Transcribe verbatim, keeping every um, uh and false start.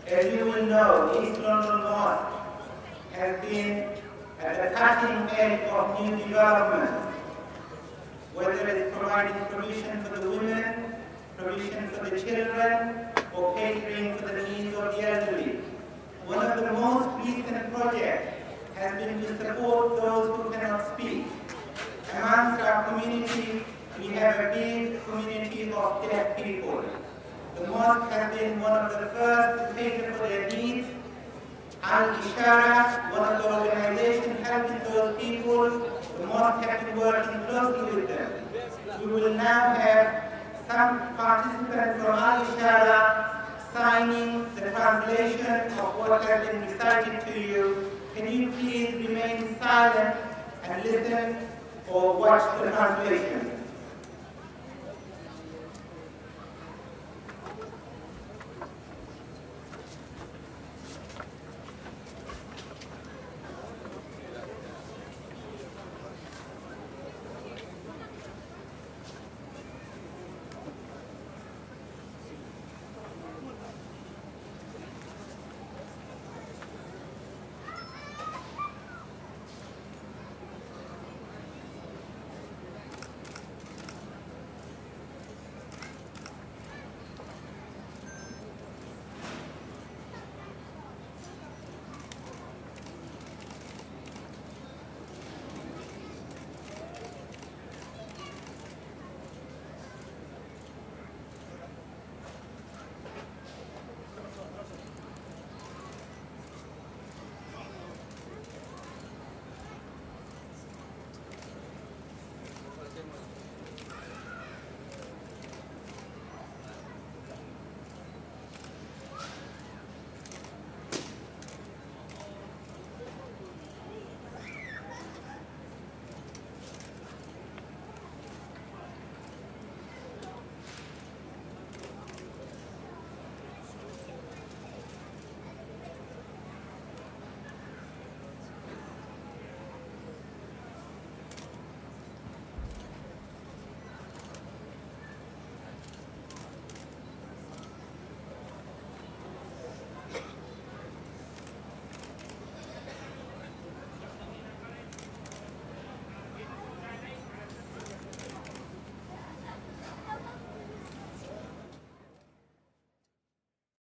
As you will know, East London Mosque has been at the cutting edge of new development, whether it's providing provision for the women, provision for the children, or catering for the needs of the elderly. One of the most recent projects has been to support those who cannot speak. Amongst our community, we have a big community of deaf people. The mosque has been one of the first to cater for their needs. Al-Isharah, one of the organizations helping those people, the mosque has been working closely with them. We will now have some participants from Al-Isharah signing the translation of what has been recited to you. Can you please remain silent and listen or watch the translation?